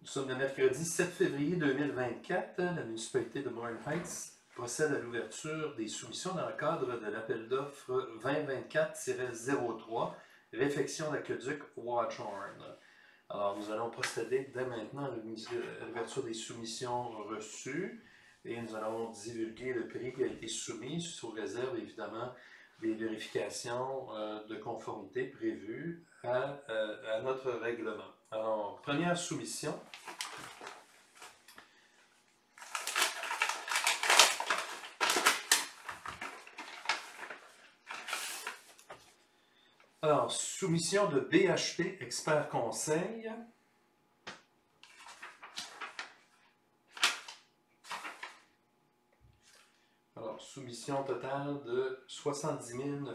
Nous sommes le mercredi 7 février 2024. La municipalité de Morin Heights procède à l'ouverture des soumissions dans le cadre de l'appel d'offres 2024-03, réfection d'aqueduc Watchorn. Alors, nous allons procéder dès maintenant à l'ouverture des soumissions reçues et nous allons divulguer le prix qui a été soumis sous réserve, évidemment, des vérifications de conformité prévues à notre règlement. Alors, première soumission. Alors, soumission de BHP Expert Conseil. Alors, soumission totale de 70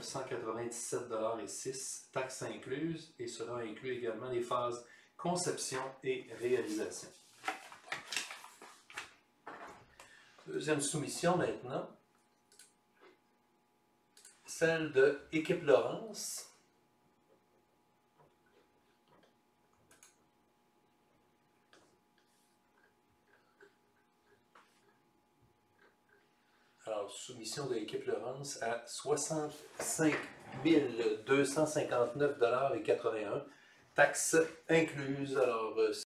997,06 $, taxes incluses, et cela inclut également les phases conception et réalisation. Deuxième soumission maintenant, celle de Équipe Laurence. Alors, soumission de l'équipe Laurence à 65 259,81 $, taxes incluses. Alors,